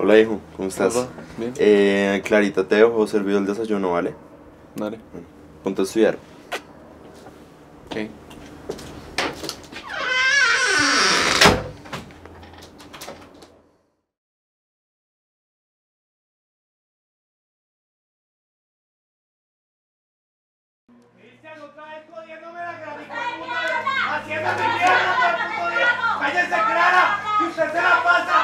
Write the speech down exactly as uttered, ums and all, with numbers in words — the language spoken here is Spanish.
Hola hijo, ¿cómo estás? Hola, bien. Eh, Clarita te dejó servido el desayuno, ¿vale? Dale. Ponte a estudiar. Ok. Cristian, otra vez jodiéndome la granica, haciéndome mierda todo el puto día. ¡Cállese, Clara! ¡Que usted se la pasa!